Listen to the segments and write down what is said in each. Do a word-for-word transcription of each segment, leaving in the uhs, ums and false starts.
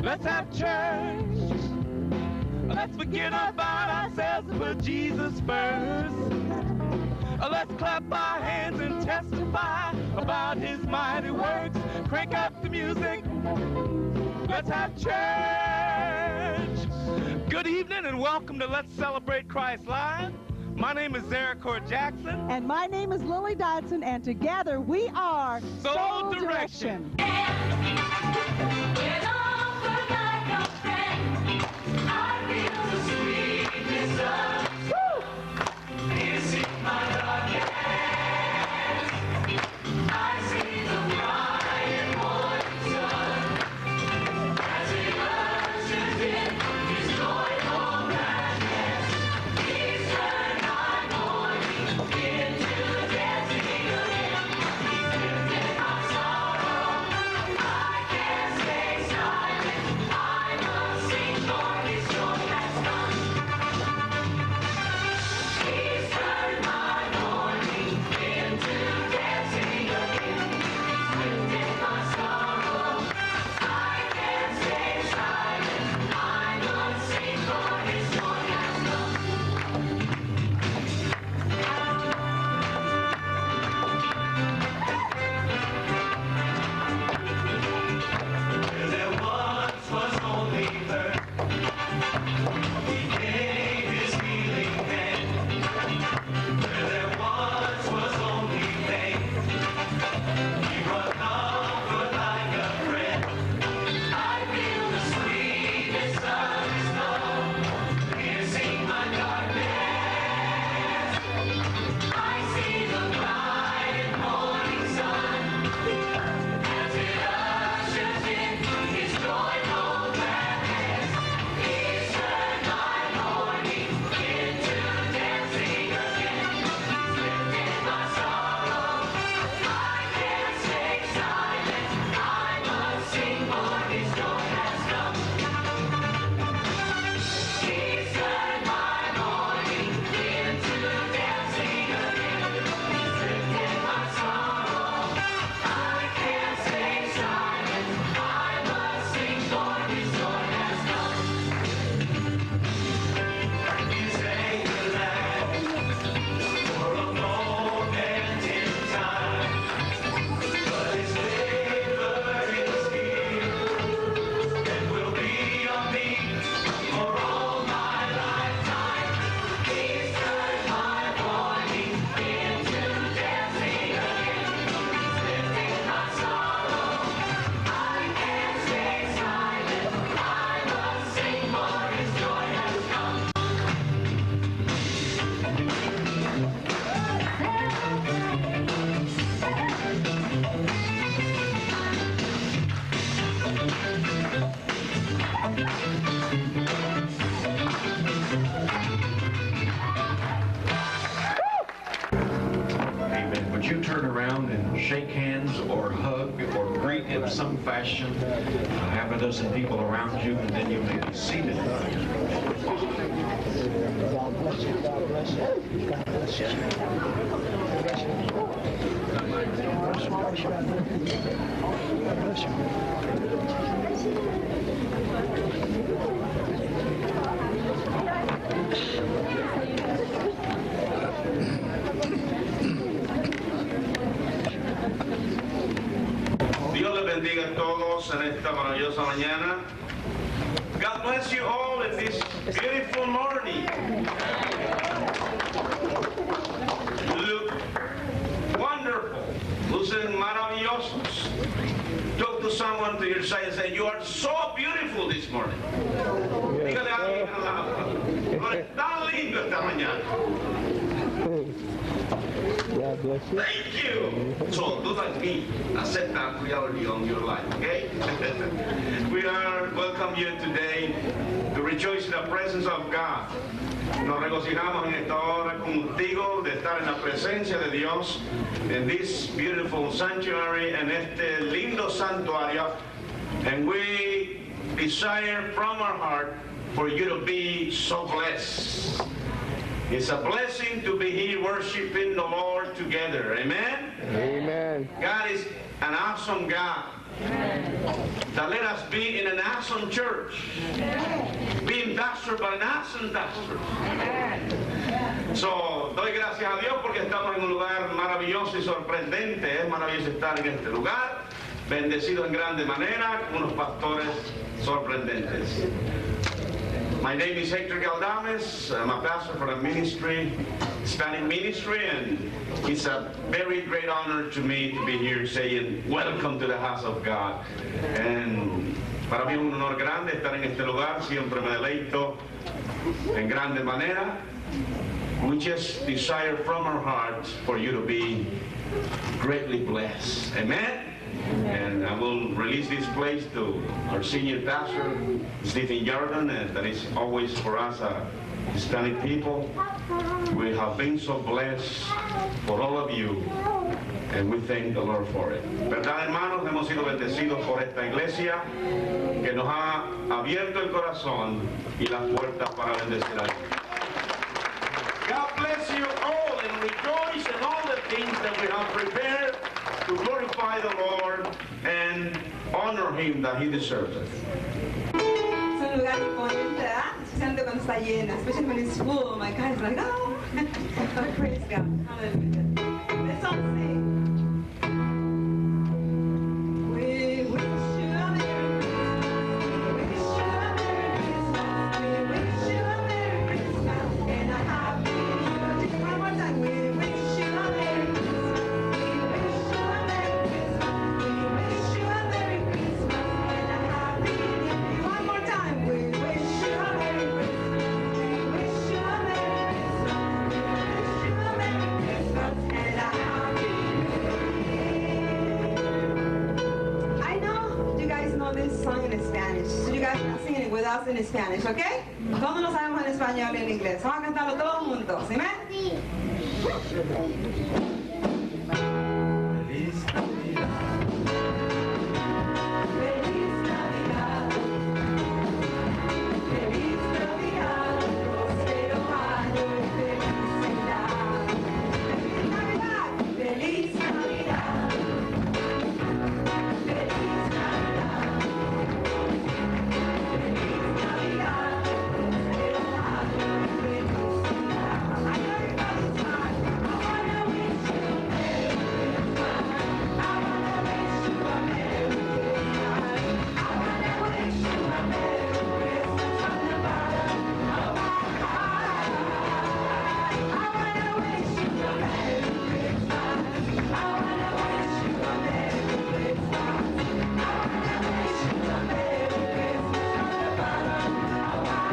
Let's have church. Let's forget about ourselves and put Jesus first. Let's clap our hands and testify about his mighty works. Crank up the music. Let's have church. Good evening and welcome to Let's Celebrate Christ Live. My name is Zaracord Jackson. And my name is Lily Dodson, and together we are Soul, Soul Direction. Direction. Shake hands or hug or greet in some fashion. Have a dozen people around you, and then you may be seated. God bless you. God bless you. God bless you. God bless you. God bless Dios les bendiga a todos en esta maravillosa mañana. God bless you all in this beautiful morning. You look wonderful. Lucen maravillosos. Talk to someone to your side and say, you are so beautiful this morning. Dígale a alguien al lado. Tú eres tan lindo esta mañana. God bless you. Thank you. So do like me. Accept that reality on your life, okay? We are welcome you today to rejoice in the presence of God. Nos regocijamos en esta hora contigo de estar en la presencia de Dios en this beautiful sanctuary, en este lindo santuario, and we desire from our heart for you to be so blessed. It's a blessing to be here worshiping the Lord together. Amen? Amen. God is an awesome God. That let us be in an awesome church. Being pastor, but an awesome pastor. So, doy gracias a Dios porque estamos en un lugar maravilloso y sorprendente. Es maravilloso estar en este lugar, bendecido en grande manera, con unos pastores sorprendentes. My name is Hector Galdames. I'm a pastor for the ministry, Hispanic ministry, and it's a very great honor to me to be here saying, welcome to the house of God. And para mí es un honor grande estar en este lugar, siempre me deleito en grande manera. We just desire from our hearts for you to be greatly blessed. Amen? And I will release this place to our senior pastor, Stephen Jordan, and that is always for us, uh, Hispanic people. We have been so blessed for all of you, and we thank the Lord for it. ¿Verdad, hermanos? Hemos sido bendecidos por esta iglesia que nos ha abierto el corazón y las puertas para bendecir a Dios. God bless you all and rejoice in all the things that we have prepared to glorify the Lord and honor Him that He deserves it. Es un lugar imponente, ¿verdad? Especialmente cuando está llena. Especially when it's full. My God is like, oh, oh praise God. Hallelujah. Let's all sing. We wish you a Merry Christmas. We wish you a Merry Christmas. We wish you a Merry Christmas and a Happy New Year. One more time. We wish you a Merry Christmas. We wish you a Merry Christmas. We wish you a Merry Christmas and a Happy New Year. One more time. We wish you a Merry Christmas. We wish you a Merry Christmas. We wish you a Merry Christmas and a Happy New Year. I know you guys know this song in Spanish, so you guys are singing it with us in Spanish, okay? Todos lo sabemos en español y en inglés. Vamos a cantarlo todos juntos, ¿sí? Feliz Navidad. Feliz Navidad, feliz Navidad, próspero año y felicidad. Feliz Navidad, feliz Navidad, feliz Navidad, feliz Navidad, próspero año y felicidad. I know everybody's hot. I wanna wish you a Merry Christmas. I wanna wish you a Merry Christmas. I wanna wish you a Merry Christmas from the bottom of my heart. I wanna wish you a Merry Christmas. I wanna wish you a Merry Christmas. I wanna wish you a Merry Christmas from the bottom of my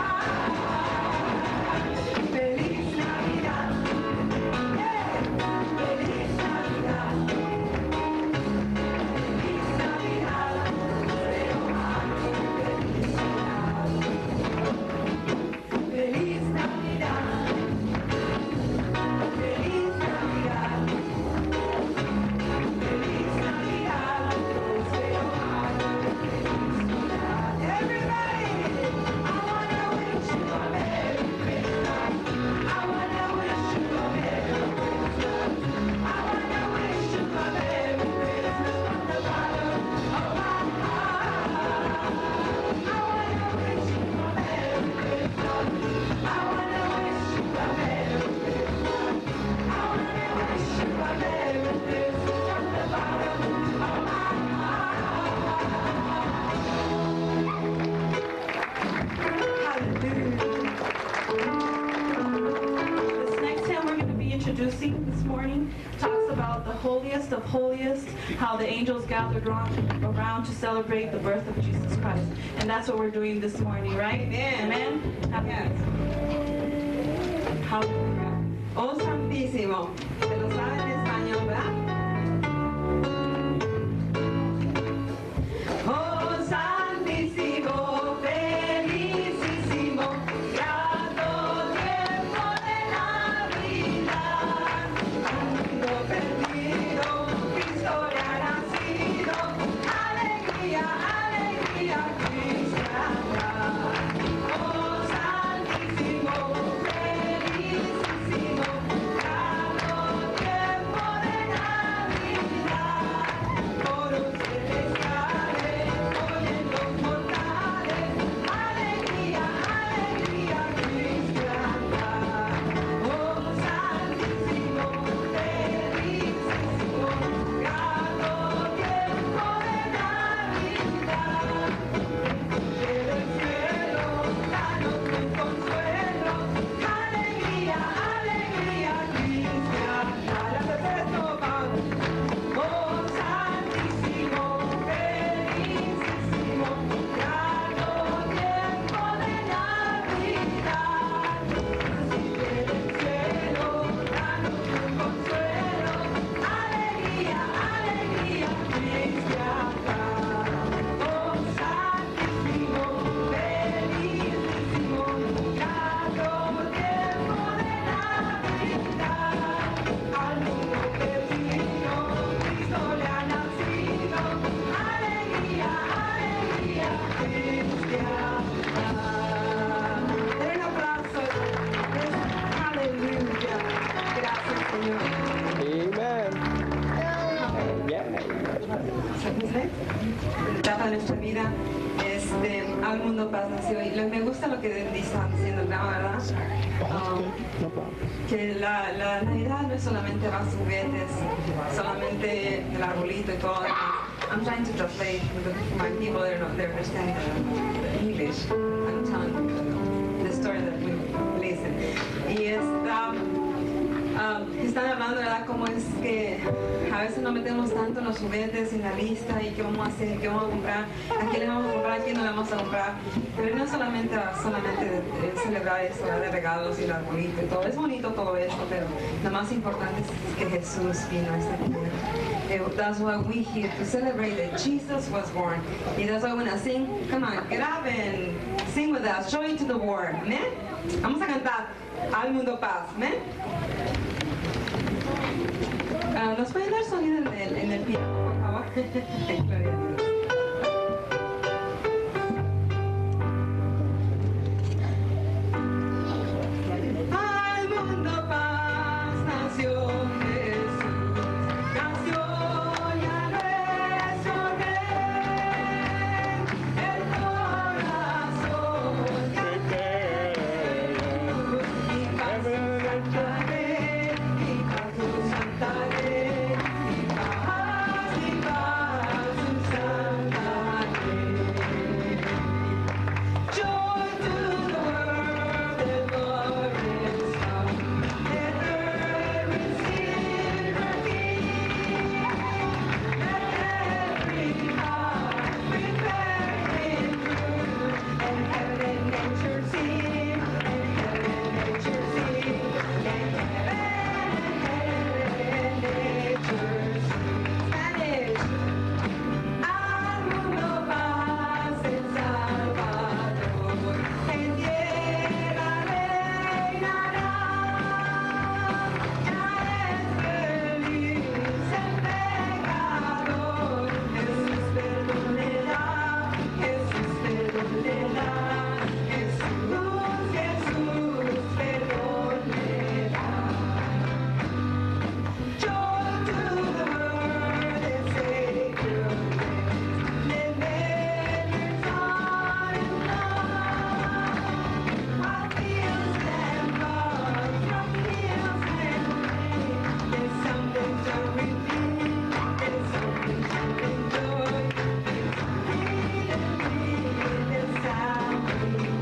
heart. Feliz Navidad. Yeah. Feliz Navidad. Feliz Navidad. Próspero año y felicidad. Feliz Navidad. Feliz Navidad. Feliz Navidad. Próspero año y felicidad. Everybody, I wanna wish you a Merry Christmas. I wanna wish you a Merry Christmas. I wanna wish you a Merry Christmas from the bottom of my heart. I wanna wish you a Merry Christmas. I wanna wish you a Merry Christmas. I wanna wish you a Merry Christmas from the bottom of my heart. Hallelujah. This next hymn we're going to be introducing this morning talks about the holiest of holiest, how the angels gathered around, around to celebrate the birth of Jesus Christ. And that's what we're doing this morning, right? Amen. Amen. Happy. Hallelujah. Oh Santísimo. Se lo saben en español, ¿verdad? Oh Santísimo, felicísimo, grato tiempo de Navidad. Mundo perdido, Cristo ya ha nacido. Alegría, alegría cristiana. Oh Santísimo, felicísimo, grato tiempo nuestra vida. Este, al mundo paz nació. Y lo- me gusta lo que están diciendo, la verdad. Um, No problem. que la, la Navidad no es solamente los juguetes, solamente el arbolito y todo. I'm trying to translate for the- my people that don't they understand the English. I'm telling the, the story that we listen. Y está, um, están hablando, ¿verdad? Cómo es que a veces nos metemos tanto en los juguetes, en la lista, y qué vamos a hacer, qué vamos a comprar, a quién le vamos a comprar, a quién no le vamos a comprar. Pero no solamente, solamente de, de celebrar eso, ¿verdad? De regalos y el arbolito y todo. Es bonito todo esto, pero lo más importante es que Jesús vino a este mundo. Eh, That's why we here to celebrate that Jesus was born. Y that's why when I sing, come on, get up and sing with us, show it to the world, amen? Vamos a cantar Al Mundo Paz, amen? Ah, ¿Nos pueden dar sonido en el, en el piano, por favor? Gloria a Dios. Al mundo paz nació Jesús, nació ya nuestro rey, el corazón de Jesús, y paz cantaré, y paz cantaré, y paz, y paz cantaré. Joy to the world, the Lord is come. Let earth receive her King. Let every heart prepare Him through. And heaven and nature sing, and heaven and nature sing, and heaven and nature sing. Spanish. Al mundo paz en Salvador, en tierra reinará. Ya es feliz el pecador, Jesús perdonará, Jesús perdonará, Jesús, Jesús perdonará. Joy to the world, the Savior lives. Let millions on in love, while fields and floods from hills and plains. There's something to redeem, there's something to enjoy. There's freedom, there's salvation.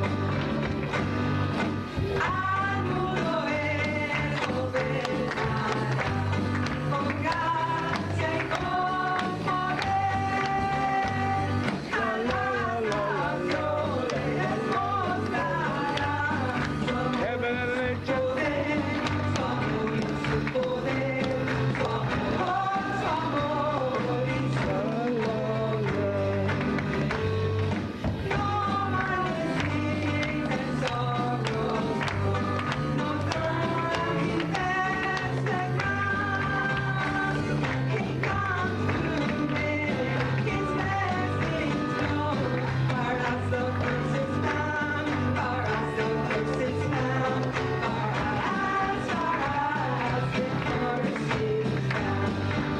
Al mundo Él gobernará, con gracia y con poder. A las naciones les mostrará su amor, su poder, su amor y su poder, su amor, su amor y su poder. No more disease and sorrow, no turn He bears the crown. He comes to make His blessings known. For us the curse is found, for us the curse is found, for us, for us the curse is found.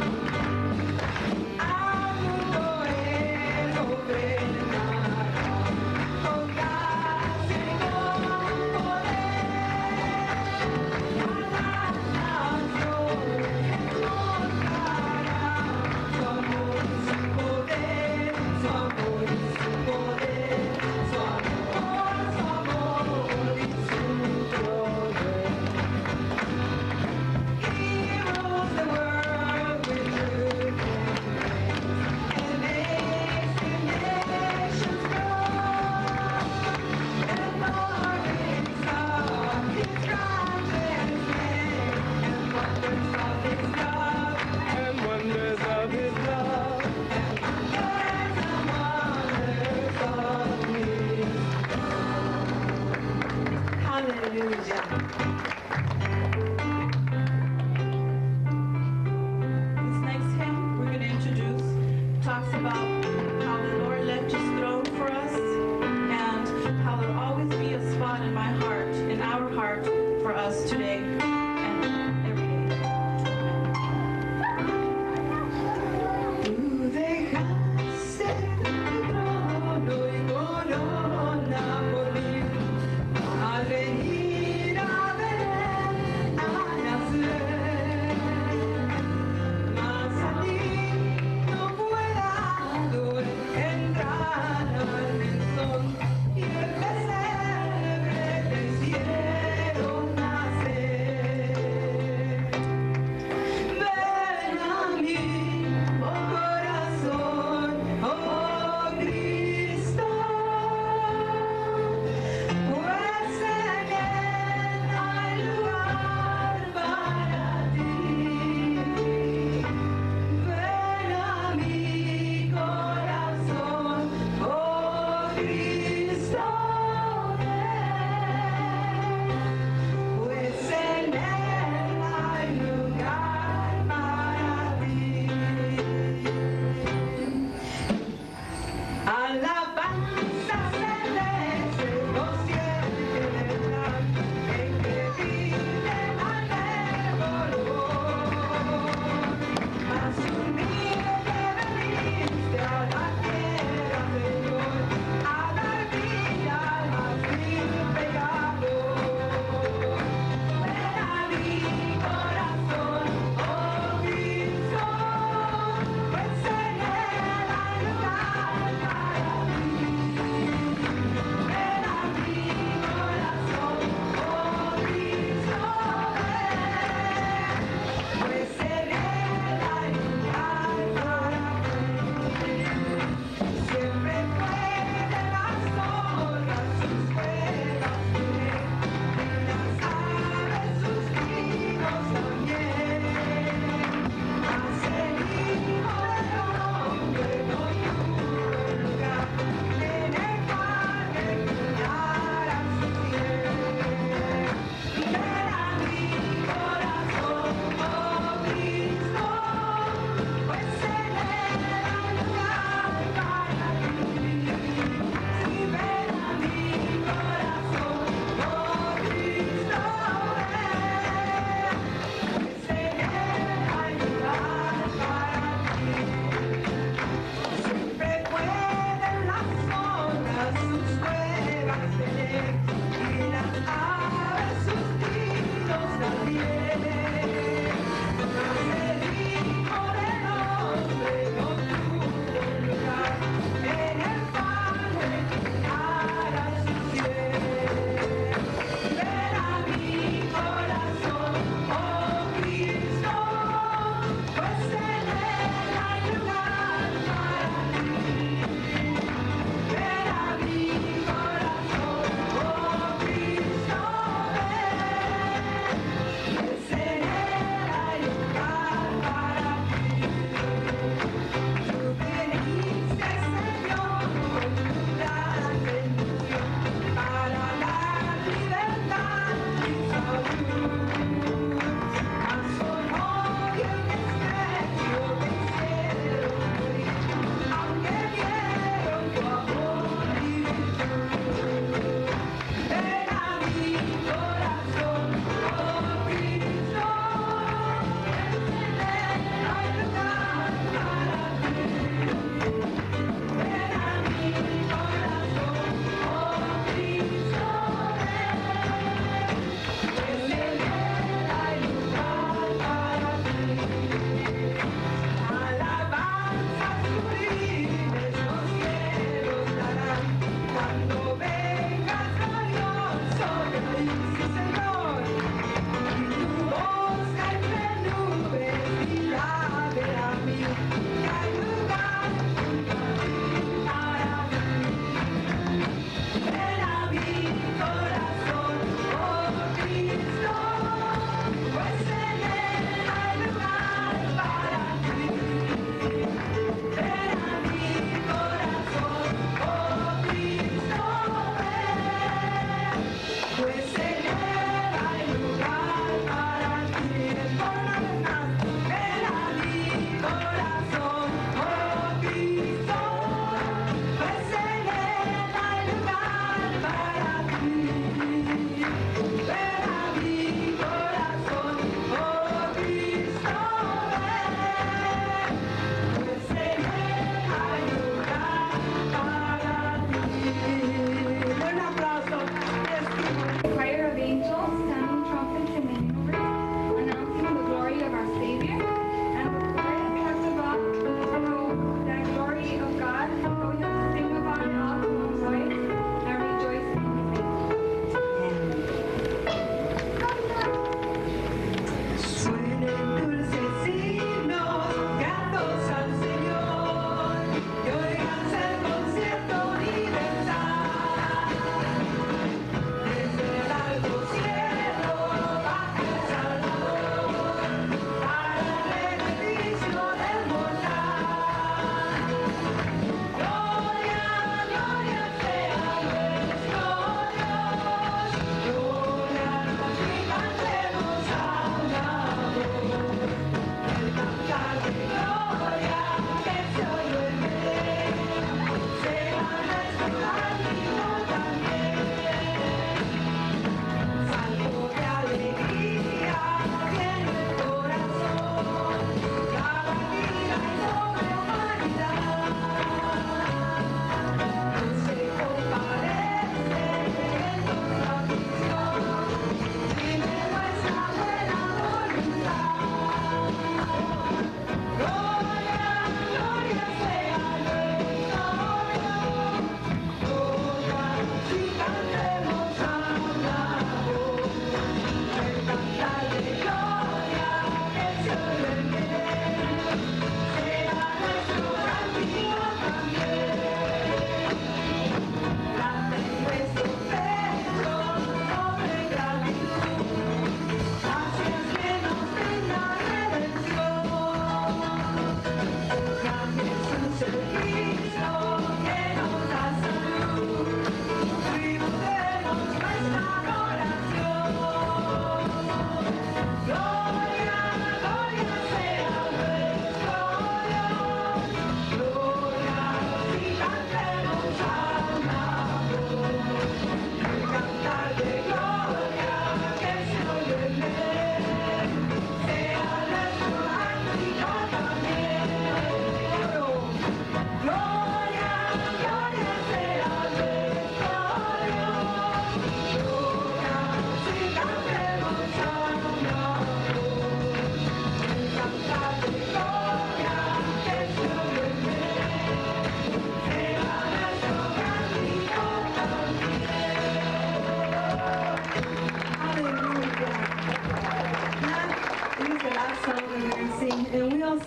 Al mundo Él gobernará, con gracia y con poder. A las naciones les mostrará su amor y su poder, su amor y su poder, su amor, su amor y su poder. He rules the world with truth and grace, and makes the nations grow. And Lord is of His righteousness, and wonders of His love, And wonders of His love. and wonders and wonders of His love. Hallelujah. This next hymn we're going to introduce talks about how the Lord left His throne for us and how there'll always be a spot in my heart, in our heart, for us today and every day. Tú dejaste Cristo pues en él hay lugar para ti. Alabanza celeste, los cielos celebran en que vive alegro. Mas humilde veniste a la tierra, Señor, a dar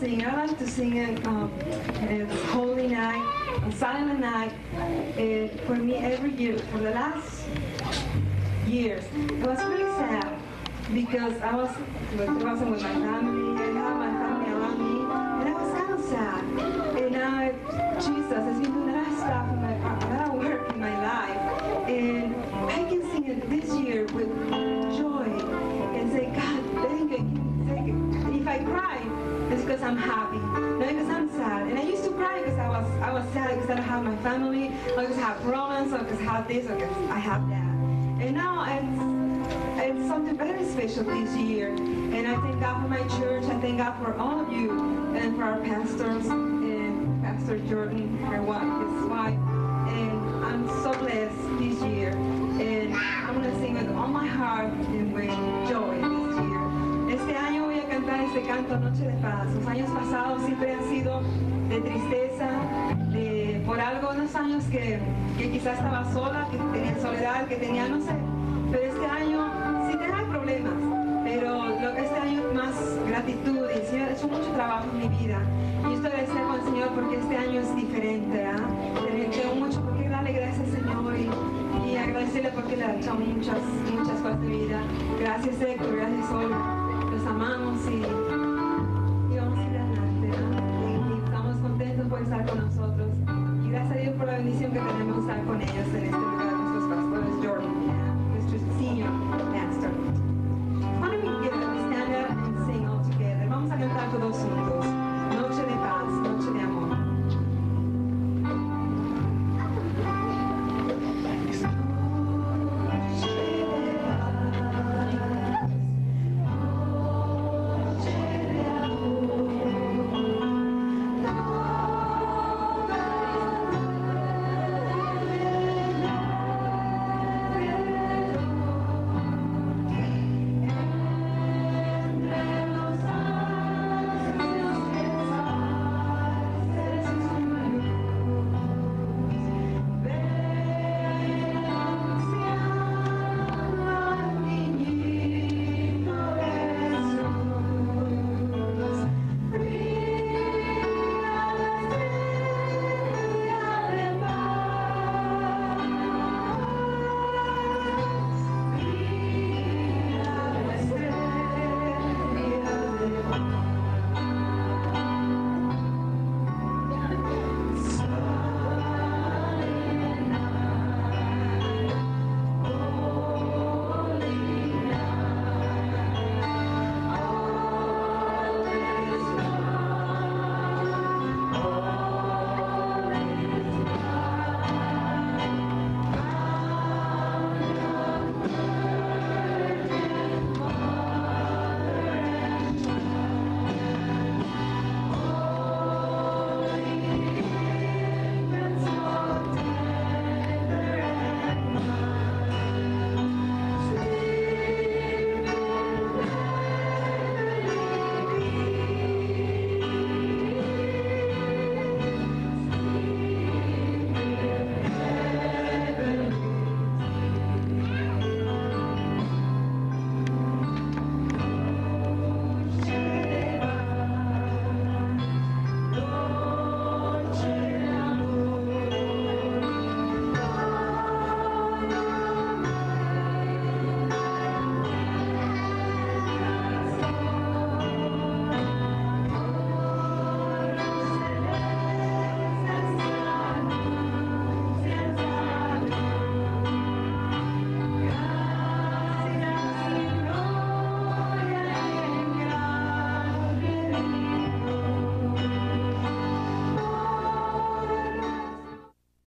sing. I like to sing it um, it's Holy Night, on Silent Night. Uh, for me, every year, for the last years, it was really sad because I was, I wasn't with my family. I had my family around me, and I was kind of sad. And now, Jesus has been doing a lot of stuff, in my, a lot of work in my life, and I can sing it this year with joy and say, God, thank you. Thank you. If I cry, it's because I'm happy, not because I'm sad. And I used to cry because I was I was sad because I don't have my family, or because I have problems, or because I have this, or because I have that. And now it's it's something very special this year. And I thank God for my church. I thank God for all of you, and for our pastors, and Pastor Jordan, her wife, his wife. And I'm so blessed this year. And I'm going to sing with all my heart and with joy this year. Este año voy a cantar este canto Noche de Paz. Los años pasados siempre han sido de tristeza, de, por algo, unos años que, que quizás estaba sola, que tenía soledad, que tenía, no sé. Pero este año sí tenía problemas, pero lo que este año es más gratitud. Y el Señor ha hecho mucho trabajo en mi vida. Y estoy agradecida con el Señor porque este año es diferente. ¿eh? Tengo mucho por qué darle gracias al Señor y, y agradecerle porque le ha hecho muchas, muchas cosas de mi vida. Gracias, Héctor. Gracias, Olga. Los amamos y